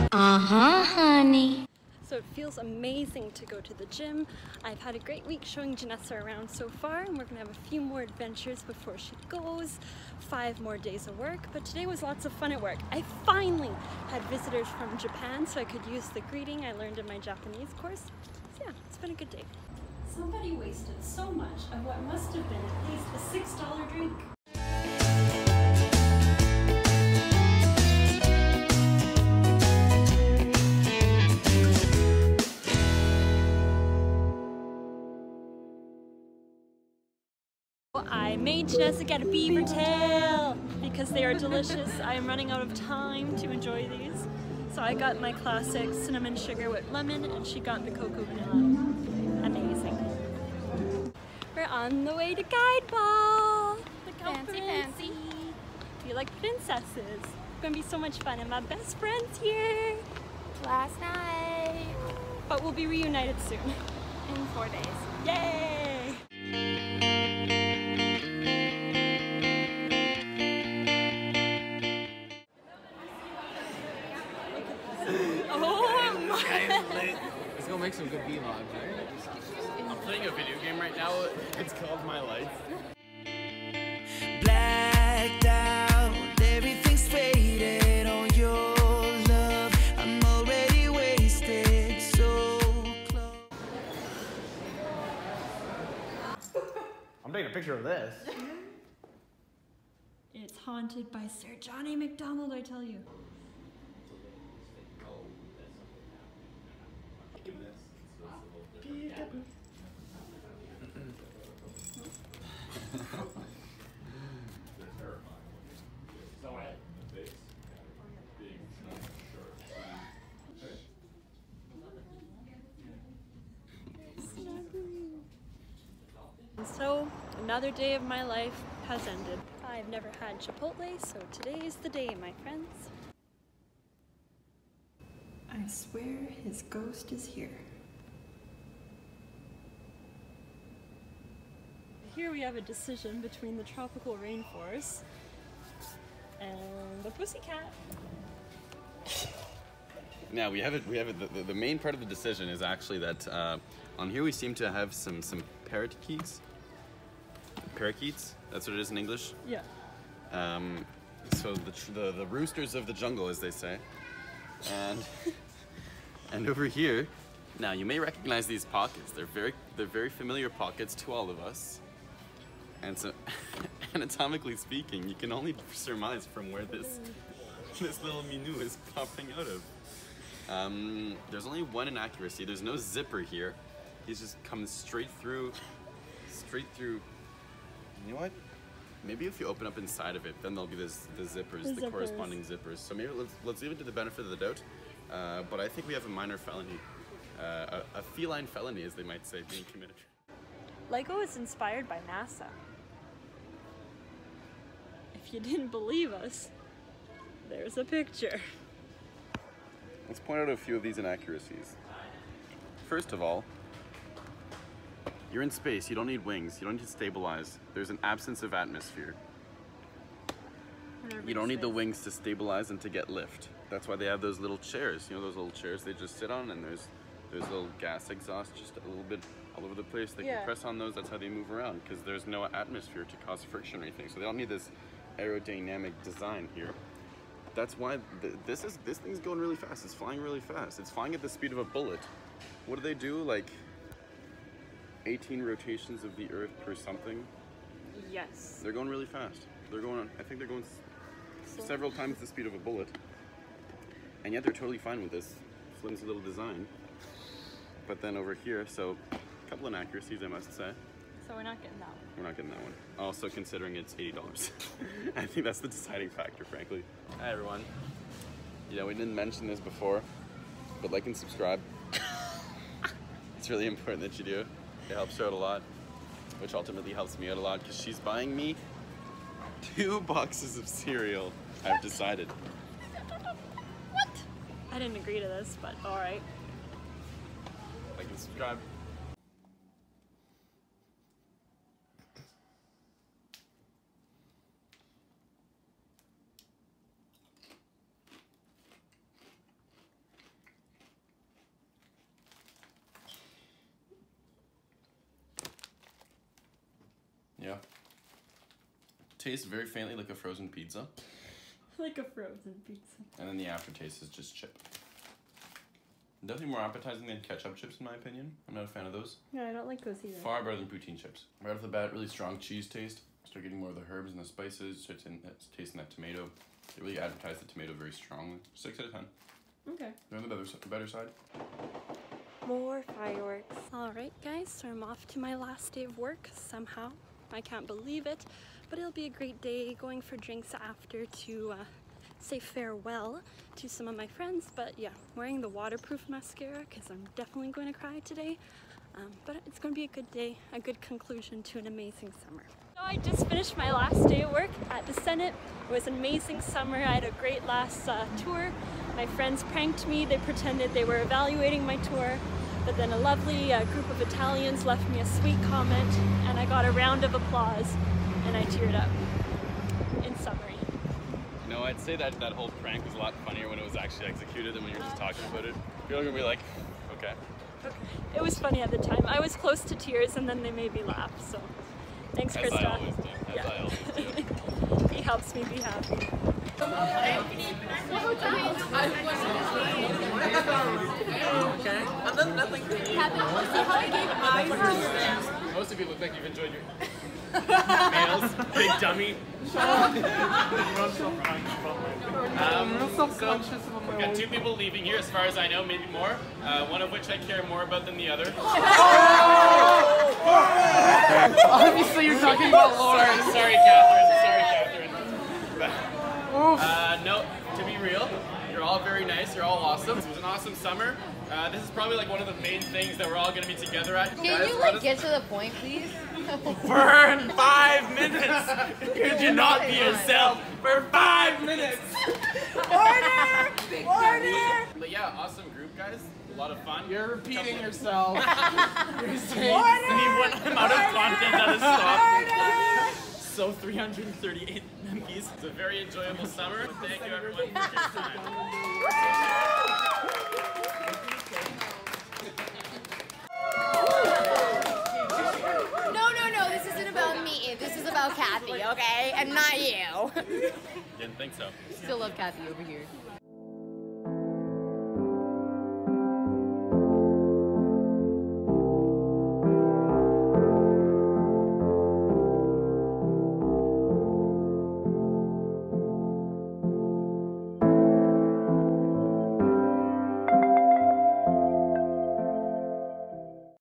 Uh-huh, honey. So it feels amazing to go to the gym. I've had a great week showing Janessa around so far, and we're gonna have a few more adventures before she goes. 5 more days of work, but today was lots of fun at work. I finally had visitors from Japan, so I could use the greeting I learned in my Japanese course. So yeah, it's been a good day. Somebody wasted so much of what must have been at least a $6 drink. I made Janessa get a beaver tail because they are delicious. I am running out of time to enjoy these. So I got my classic cinnamon sugar with lemon, and she got the cocoa vanilla. Amazing. We're on the way to guide ball. Look how fancy. Feel like princesses. It's gonna be so much fun, and my best friend's here. Last night. But we'll be reunited soon. In 4 days. Yay! Oh my! It's gonna make some good vlogs, right? I'm playing a video game right now. It's called My Life. Blacked out, everything's faded on your love. I'm already wasted, so close. I'm taking a picture of this. It's haunted by Sir Johnny MacDonald, I tell you. So, another day of my life has ended. I've never had Chipotle, so today is the day, my friends. I swear his ghost is here. Here we have a decision between the tropical rainforest and the pussycat. Now we have it. The main part of the decision is actually that on here we seem to have some parakeets. Parakeets. That's what it is in English. Yeah. So the roosters of the jungle, as they say, and over here, now you may recognize these pockets. They're very familiar pockets to all of us. And so, anatomically speaking, you can only surmise from where this little Minou is popping out of. There's only one inaccuracy. There's no zipper here. He's just coming straight through. You know what? Maybe if you open up inside of it, then there'll be the zippers, the corresponding zippers. So maybe let's leave it to the benefit of the doubt. But I think we have a minor felony, a feline felony, as they might say, being committed. Lego is inspired by NASA. If you didn't believe us, there's a picture. Let's point out a few of these inaccuracies. First of all, you're in space, you don't need wings, you don't need to stabilize. There's an absence of atmosphere. You don't need the wings to stabilize and to get lift. That's why they have those little chairs. You know those little chairs they just sit on, and there's little gas exhaust just a little bit all over the place. They can press on those, that's how they move around, because there's no atmosphere to cause friction or anything. So they don't need this aerodynamic design here. That's why this thing's going really fast. It's flying really fast. It's flying at the speed of a bullet. What do they do? Like 18 rotations of the Earth per something? Yes. They're going really fast. They're going, I think they're going several times the speed of a bullet. And yet they're totally fine with this flimsy little design. But then over here, so a couple inaccuracies, I must say. So we're not getting that one. We're not getting that one. Also considering it's $80. I think that's the deciding factor, frankly. Hi everyone. Yeah, we didn't mention this before, but like and subscribe. It's really important that you do. It helps her out a lot, which ultimately helps me out a lot, because she's buying me 2 boxes of cereal. I've decided. What? I didn't agree to this, but alright. Like and subscribe. tastes very faintly like a frozen pizza. Like a frozen pizza. And then the aftertaste is just chip. Definitely more appetizing than ketchup chips in my opinion. I'm not a fan of those. Yeah, I don't like those either. Far better than poutine chips. Right off the bat, really strong cheese taste. Start getting more of the herbs and the spices. Start tasting that tomato. They really advertise the tomato very strongly. 6 out of 10. Okay. They're on the better side. More fireworks. Alright guys, so I'm off to my last day of work somehow. I can't believe it, but it'll be a great day going for drinks after to say farewell to some of my friends. But yeah, wearing the waterproof mascara because I'm definitely going to cry today. But it's going to be a good day, a good conclusion to an amazing summer. So I just finished my last day of work at the Senate. It was an amazing summer. I had a great last tour. My friends pranked me. They pretended they were evaluating my tour. But then a lovely group of Italians left me a sweet comment and I got a round of applause and I teared up. In summary. No, I'd say that whole prank was a lot funnier when it was actually executed than when you were just talking about it. You're gonna be like, okay. Okay. It was funny at the time. I was close to tears and then they made me laugh, so thanks, As Krista. I always do. As I always do. He helps me be happy. Okay. And then nothing. Most of you look like you've enjoyed your meals. Big dummy. We've got 2 people leaving here, as far as I know, maybe more. One of which I care more about than the other. Obviously, you're talking about Lauren. Sorry, Catherine. Sorry, Catherine. No, to be real, you're all very nice. You're all awesome. It was an awesome summer. This is probably like one of the main things that we're all going to be together at. Can you like get to the point, please? Burn 5 minutes. Could you not be yourself for 5 minutes? Order! Order! But yeah, awesome group, guys. A lot of fun. You're repeating yourself. You're saying I'm out of content that is stop. So 338 MPs. It's a very enjoyable summer. Thank you everyone for your time. No, this isn't about me. This is about Kathy, okay? And not you. Didn't think so. Still love Kathy over here.